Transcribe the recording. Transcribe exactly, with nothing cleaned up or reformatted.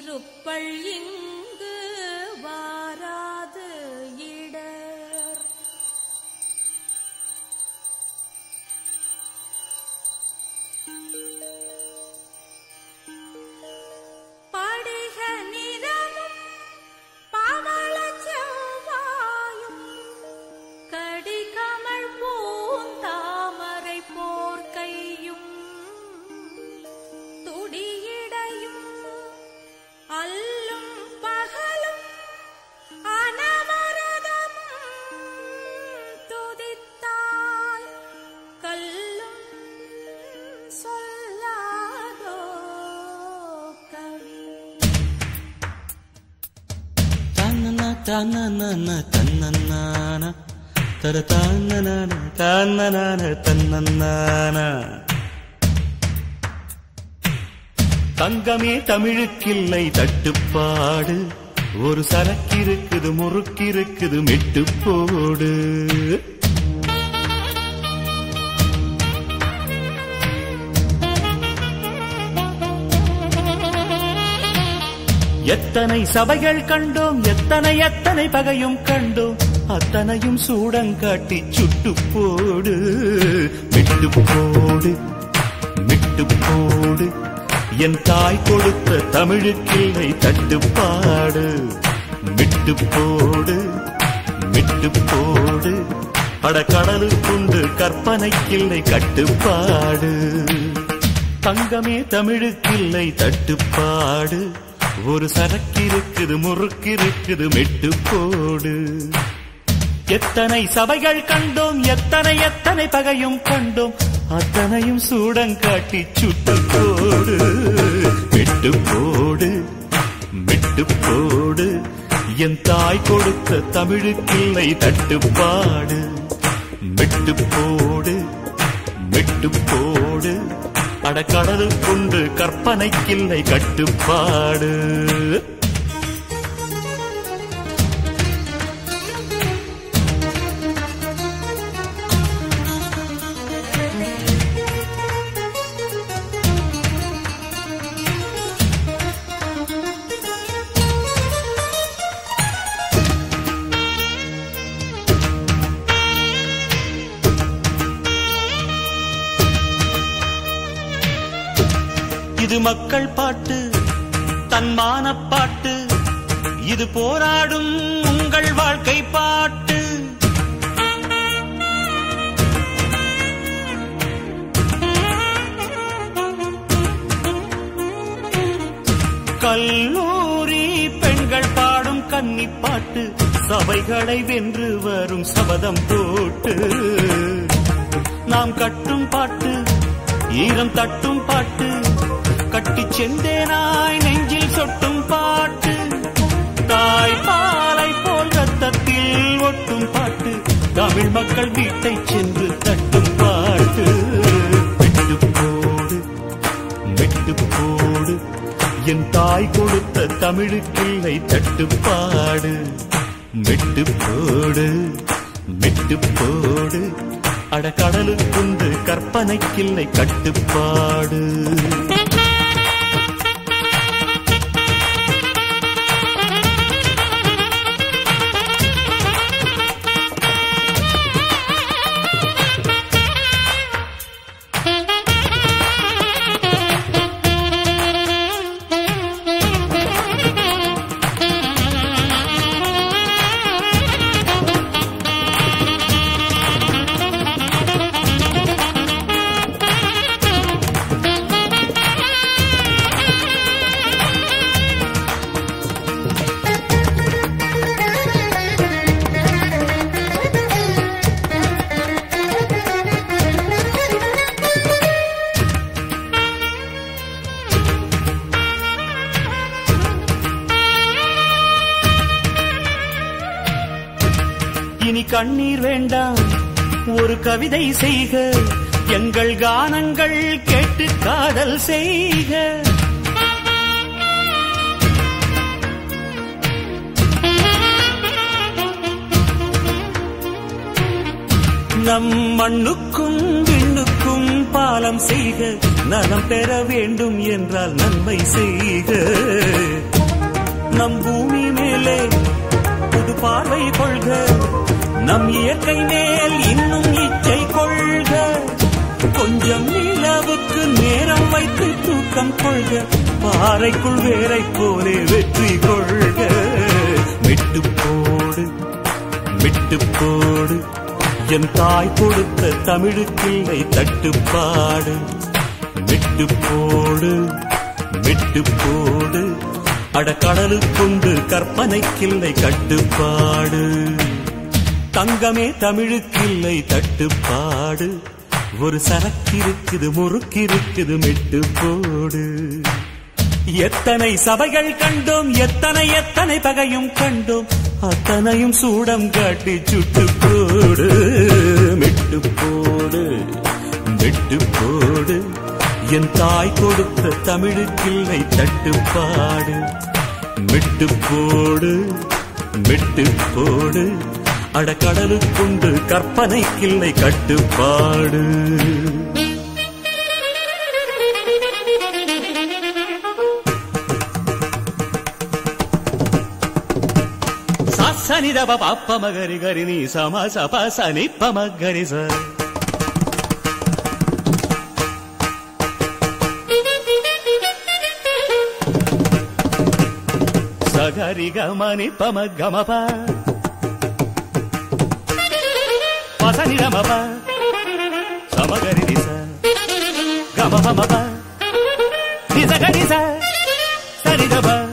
இருப்பள் இங்கு வாராது இடர் படிக நிறமும் பவள செவ்வாயும் கடிகமழ் பூந்தாமரை போர்க்கையும் துடியிடையும் அல்லும் பகலும் அனவரதமும் துதித்தால் கல்லும் சொல்லாதோ கவி. தன்னனா தன்னனா தன்னனானா தர தன்னனான தன்னனான தன்னனானா. தங்கமே தமிழுக்கில்லை தட்டுப்பாடு, ஒரு சரக்கிருக்குது முறுக்கிருக்குது மெட்டு போடு. எத்தனை சபைகள் கண்டோம், எத்தனை எத்தனை பகையும் கண்டோம், அத்தனையும் சூடங்காட்டி சுட்டு போடு. மெட்டு போடு மெட்டு போடு, என் தாய் கொடுத்த தமிழுக்கில்லை தட்டுப்பாடு. மெட்டு போடு மெட்டு போடு, அடக்கடலுக்குண்டு கற்பனைக்கில்லை கட்டுப்பாடு. தங்கமே தமிழுக்கில்லை தட்டுப்பாடு, ஒரு சரக்கிருக்குது முறுக்கிருக்குது மெட்டு போடு. எத்தனை சபைகள் கண்டோம், எத்தனை எத்தனை பகையும் கண்டோம், அத்தனையும் சூடங்காட்டி சுட்டு போடு. மெட்டு போடு மெட்டு போடு, என் தாய் கொடுத்த தமிழுக்கில்லை தட்டுப்பாடு. மெட்டு போடு மெட்டு போடு, அடக்கடலுக்குண்டு கற்பனைக்கில்லை கட்டுப்பாடு. இது மக்கள் பாட்டு, தன்மான பாட்டு, இது போராடும் உங்கள் வாழ்க்கை பாட்டு. கல்லூரி பெண்கள் பாடும் கன்னி பாட்டு, சபைகளை வென்று வரும் சபதம் போட்டு. நாம் கட்டும் பாட்டு, ஈரம் தட்டும் பாட்டு, கட்டி செந்தேனாய் நெஞ்சில் சொட்டும் பாட்டு. தாய் பாலை போல் ரத்தத்தில் ஒட்டும் பாட்டு, தமிழ் மக்கள் வீட்டை சென்று தட்டும் பாட்டு. மெட்டு போடு மெட்டு போடு, என் தாய் கொடுத்த தமிழுக்கில்லை தட்டுப்பாடு. மெட்டு போடு மெட்டு போடு, அடக்கடலுக்குண்டு கற்பனைக்கில்லை கட்டுப்பாடு. இனி கண்ணீர் வேண்டாம், ஒரு கவிதை செய்க, எங்கள் கானங்கள் கேட்டு காதல் செய்க. நம் மண்ணுக்கும் விண்ணுக்கும் பாலம் செய்க, நலம் பெற வேண்டும் என்றால் நன்மை செய்க. நம் பூமி மேலே புது பார்வை கொள்க, நம் இயற்கை மேல் இன்னும் இச்சை கொள்க. கொஞ்சம் நிலவுக்கு நேரம் வைத்து தூக்கம் கொள்க, பாறைக்குள் வேரை போலே வெற்றி கொள்க. விட்டு போடு விட்டு போடு என் தாய் கொடுத்த தமிழுக்கில்லை தட்டுப்பாடு. விட்டு போடு விட்டு போடு அடக்கடலுக்குண்டு கற்பனைக்கில்லை கட்டுப்பாடு. தங்கமே தமிழுக்கில்லை தட்டுப்பாடு, ஒரு சரக்கிருக்குது முறுக்கிருக்குது மெட்டு போடு. எத்தனை சபைகள் கண்டோம், எத்தனை எத்தனை பகையும் கண்டோம், அத்தனையும் சூடம் காட்டி சுட்டு போடு. மெட்டு போடு மெட்டு போடு என் தாய் கொடுத்த தமிழுக்கில்லை தட்டுப்பாடு. மெட்டு போடு மெட்டு போடு அடக்கடலுக்குண்டு கற்பனைக்கில்லை கட்டுப்பாடு. சனிதப பாப்ப மகரி கரி நீ சம சப சனி பமகரி ச. சகரி கமனி பம கமப பசனி ரமப சமகரி நிச கமப மப நிச கரி ச சரிதப